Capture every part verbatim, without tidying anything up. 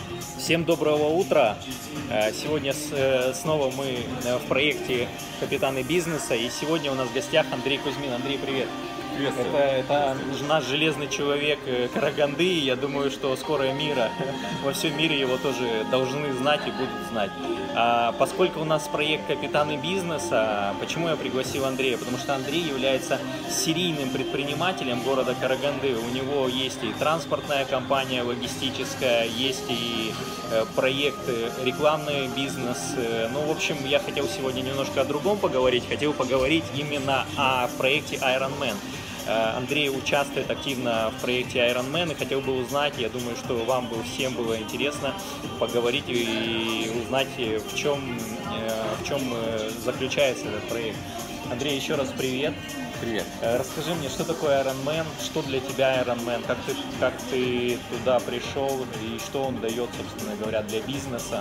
Всем доброго утра! Сегодня снова мы в проекте «Капитаны бизнеса», и сегодня у нас в гостях Андрей Кузьмин. Андрей, привет! Это, это наш железный человек Караганды, и я думаю, что скоро мира, во всем мире его тоже должны знать и будут знать. А поскольку у нас проект «Капитаны бизнеса», почему я пригласил Андрея? Потому что Андрей является серийным предпринимателем города Караганды. У него есть и транспортная компания логистическая, есть и проект рекламный бизнес. Ну, в общем, я хотел сегодня немножко о другом поговорить. Хотел поговорить именно о проекте Ironman. Андрей участвует активно в проекте Ironman и хотел бы узнать, я думаю, что вам бы всем было интересно поговорить и узнать, в чем, в чем заключается этот проект. Андрей, еще раз привет. Привет. Расскажи мне, что такое Ironman, что для тебя Ironman, как ты, как ты туда пришел и что он дает, собственно говоря, для бизнеса?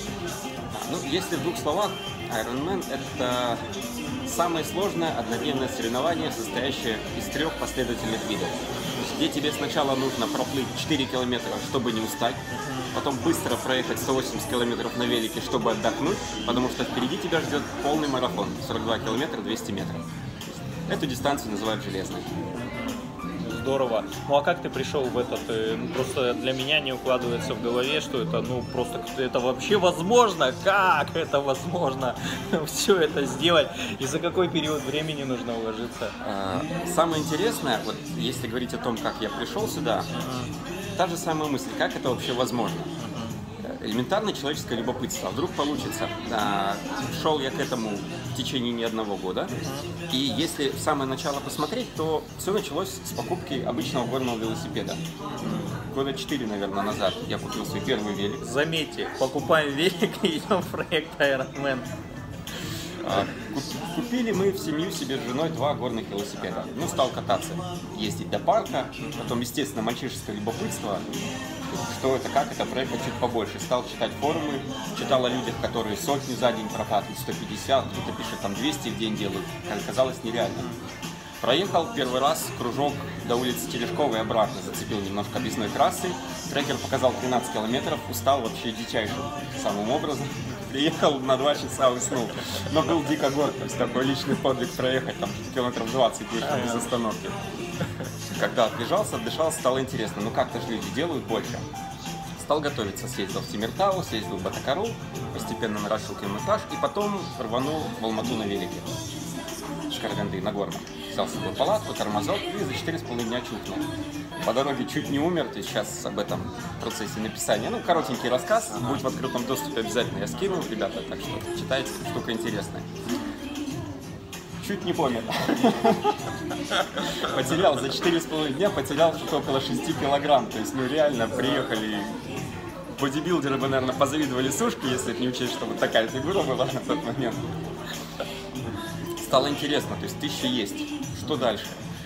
Ну, если в двух словах, Ironman – это самое сложное однодневное соревнование, состоящее из трех последовательных видов. Где тебе сначала нужно проплыть четыре километра, чтобы не устать, потом быстро проехать сто восемьдесят километров на велике, чтобы отдохнуть, потому что впереди тебя ждет полный марафон, сорок два километра, двести метров. Эту дистанцию называют железной. Здорово. Ну а как ты пришел в этот? Ну, просто для меня не укладывается в голове, что это, ну, просто это вообще возможно? Как это возможно? Все это сделать? И за какой период времени нужно уложиться? Самое интересное, вот если говорить о том, как я пришел сюда, uh-huh. та же самая мысль, как это вообще возможно? Элементарное человеческое любопытство. А вдруг получится? А, шел я к этому в течение не одного года. И если в самое начало посмотреть, то все началось с покупки обычного горного велосипеда. Года четыре, наверное, назад я купил свой первый велик. Заметьте, покупаем велик и идем в проект Ironman. А, купили мы в семью себе с женой два горных велосипеда. Ну, стал кататься, ездить до парка. Потом, естественно, мальчишеское любопытство. Что это, как это, проехать чуть побольше. Стал читать форумы, читал о людях, которые сотни за день прокатывают, сто пятьдесят, кто-то пишет, там двести в день делают. Казалось нереально. Проехал первый раз кружок до улицы Терешковой и обратно, зацепил немножко объездной трассы. Трекер показал тринадцать километров, устал вообще дичайшим самым образом. Приехал на два часа, уснул. Но был дико горд, то есть такой личный подвиг проехать, там километров двадцать вечером без остановки. Когда отлежался, отдышался, стало интересно, ну как-то же люди делают больше. Стал готовиться, съездил в Тимиртау, съездил в Батакару, постепенно наращивал километраж и потом рванул в Алмату на велике. С Караганды, на горном. Взял с собой палатку, тормозок и за четыре с половиной дня чухнул. По дороге чуть не умер, то есть сейчас об этом в процессе написания. Ну, коротенький рассказ, ага. Будет в открытом доступе обязательно, я скинул, ребята, так что читайте, штука интересная. Чуть не помер. Потерял за четыре с половиной дня, потерял что-то около шести килограмм. То есть, ну реально, приехали бодибилдеры бы, наверное, позавидовали сушке, если не учесть, что вот такая фигура была на тот момент. Стало интересно, то есть тысяча есть. Что дальше?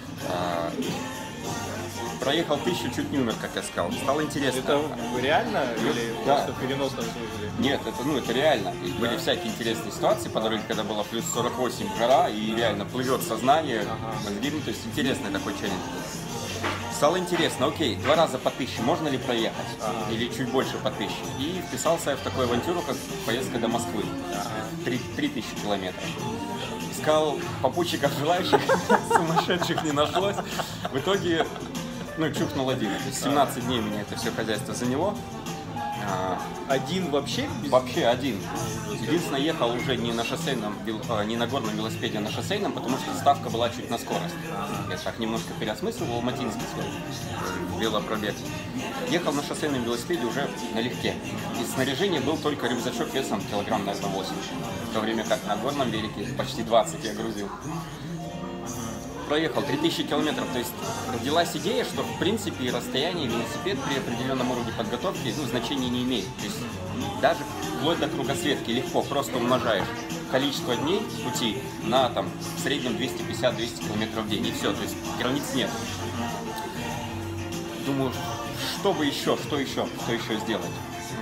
Проехал тысячу, чуть не умер, как я сказал. Стало интересно. Это реально или да. Просто в переносном смысле? Нет, это, ну, это реально. Да. Были всякие интересные ситуации по дороге, когда было плюс сорок восемь жара и реально плывет сознание. Ага. Ну, то есть интересный такой челлендж. Стало интересно, окей, два раза по тысяче, можно ли проехать? Ага. Или чуть больше по тысяче? И вписался я в такую авантюру, как поездка до Москвы. Ага. три тысячи километров. Искал попутчиков желающих, сумасшедших не нашлось. В итоге... Ну, чухнул один. То есть семнадцать дней меня это все хозяйство заняло. Один вообще? Без... Вообще один. Единственное, ехал уже не на шоссейном, не на горном велосипеде, а на шоссейном, потому что ставка была чуть на скорость. Я так немножко переосмыслил алматинский свой велопробег. Ехал на шоссейном велосипеде уже налегке. Из снаряжения был только рюкзачок весом килограмм, наверное, восемь. В то время как на горном велике почти двадцать я грузил. Проехал три тысячи километров, то есть родилась идея, что в принципе расстояние велосипед при определенном уровне подготовки ну, значения не имеет. То есть даже вплоть до кругосветки легко, просто умножаешь количество дней пути на там, в среднем двести пятьдесят — двести километров в день, и все, то есть границ нет. Думаю, что бы еще, что еще, что еще сделать?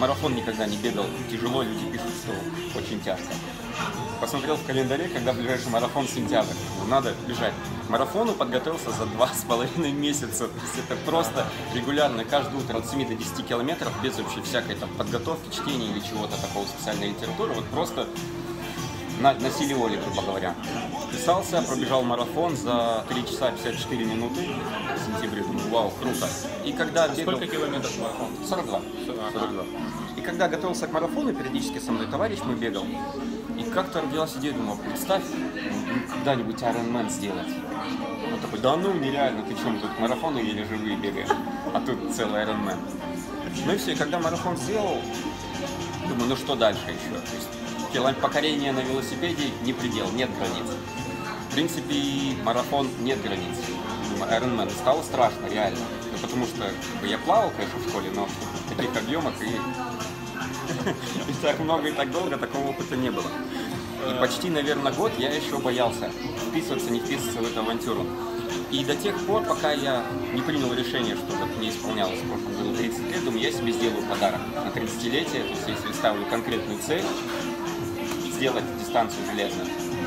марафон никогда не бегал, тяжело, люди пишут, что очень тяжко. Посмотрел в календаре, когда ближайший марафон сентябрь. Ну, надо бежать. К марафону подготовился за два с половиной месяца. То есть это просто регулярно, каждое утро от семи до десяти километров, без вообще всякой там подготовки, чтения или чего-то такого, специальной литературы. Вот просто на, на силе воли, грубо говоря. Писался, пробежал марафон за три часа пятьдесят четыре минуты в сентябре. Думаю, вау, круто. И когда бегал... Сколько километров марафон? сорок два. сорок два. И когда готовился к марафону, периодически со мной товарищ мой бегал. И как-то родилась идея, думал, представь, когда-нибудь Ironman сделать. Он такой, да ну, нереально, ты что, мы тут к марафону еле живые бегаем, а тут целый Ironman. Ну и все, и когда марафон сделал, думаю, ну что дальше еще? То есть, километр покорения на велосипеде не предел, нет границ. В принципе, марафон нет границ. Ironman стало страшно, реально. Ну, потому что как бы, я плавал, конечно, в школе, но в таких объемах и... И так много, и так долго такого опыта не было. И почти, наверное, год я еще боялся вписываться, не вписываться в эту авантюру. И до тех пор, пока я не принял решение, что вот мне исполнялось в прошлом году тридцать лет, думаю, я себе сделаю подарок на тридцатилетие. То есть, если ставлю конкретную цель, сделать дистанцию железную.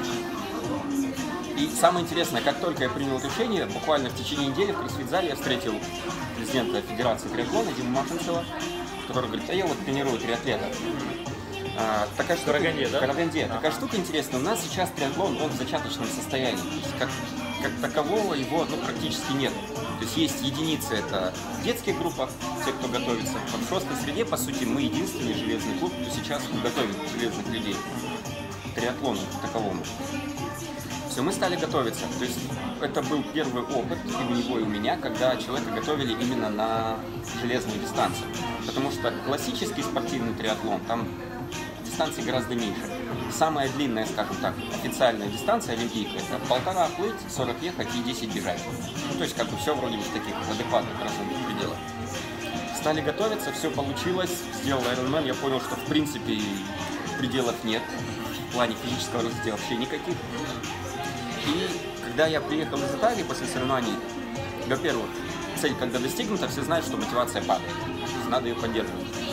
И самое интересное, как только я принял решение, буквально в течение недели в кроссфит-зале я встретил президента Федерации триатлона Диму Машинцева, который говорит, а я вот тренирую триатлета. А, такая штука, Караганде, да? Караганде. Такая штука интересная. У нас сейчас триатлон, он в зачаточном состоянии. То есть как, как такового его ну, практически нет. То есть есть единицы, это в детских группах, те, кто готовится. В взрослой среде, по сути, мы единственный железный клуб, кто сейчас готовит железных людей к триатлону к таковому. Все, мы стали готовиться. То есть это был первый опыт и у него, и у меня, когда человека готовили именно на железную дистанцию. Потому что классический спортивный триатлон, там дистанции гораздо меньше. Самая длинная, скажем так, официальная дистанция олимпийская, это полтора плыть, сорок ехать и десять бежать. Ну, то есть как бы все вроде бы в таких адекватных разумных пределах. Стали готовиться, все получилось, сделал Ironman, я понял, что в принципе пределов нет, в плане физического развития вообще никаких. И когда я приехал из Италии после соревнований, во-первых, цель когда достигнута, все знают, что мотивация падает, надо ее поддерживать.